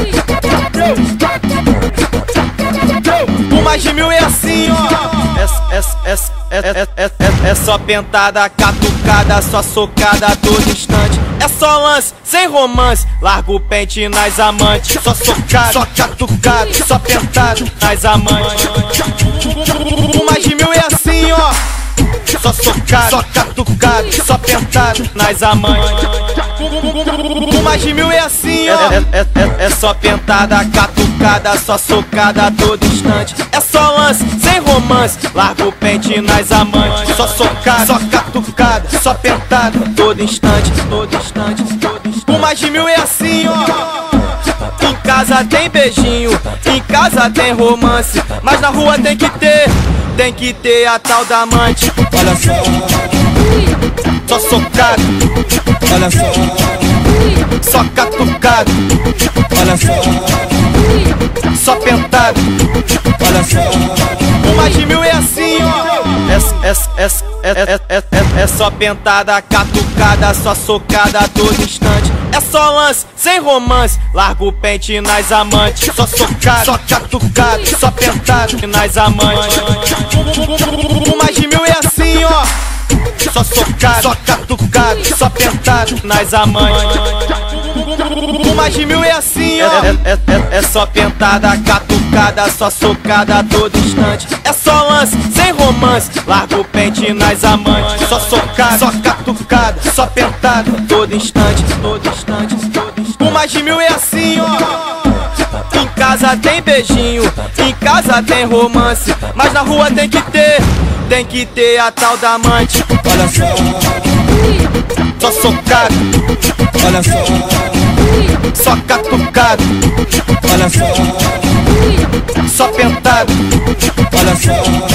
O mais de mil é assim, ó. É só pentada, catucada, só socada a todo instante. É só lance, sem romance, larga o pente nas amantes. Só socado, só catucado, só pentado nas amantes. O mais de mil é assim, ó. Só socado, só catucado, só pentado nas amantes. O mais de mil é assim, ó. É só pentada, catucada, só socada a todo instante. É só lance, sem romance, larga o pente nas amantes. Só socado, só catucado, só pentado todo instante, todo instante, todo instante. O mais de mil é assim, ó. Em casa tem beijinho, em casa tem romance, mas na rua tem que ter a tal da amante. Olha só, só socado, olha só, só catucado, olha só, só pentado, olha só. O mais de mil é assim, ó. É só pentada, catucada, só socada a todo instante. É só lance, sem romance, larga o pente nas amantes. Só socado, só catucado, só pentado nas amantes. O mais de mil é assim, ó. Só socado, só catucado, só pentado nas amantes. O mais de mil é assim, ó. É só pentada, catucada, só socada a todo instante. É só lance, sem romance, larga o pente nas amantes. Só socado, só catucado, só pentado todo instante, todo instante, todo instante. O mais de mil é assim, ó. Em casa tem beijinho, em casa tem romance, mas na rua tem que ter a tal da amante. Olha só socado, olha só, só catucado, olha só, só pentado, olha só.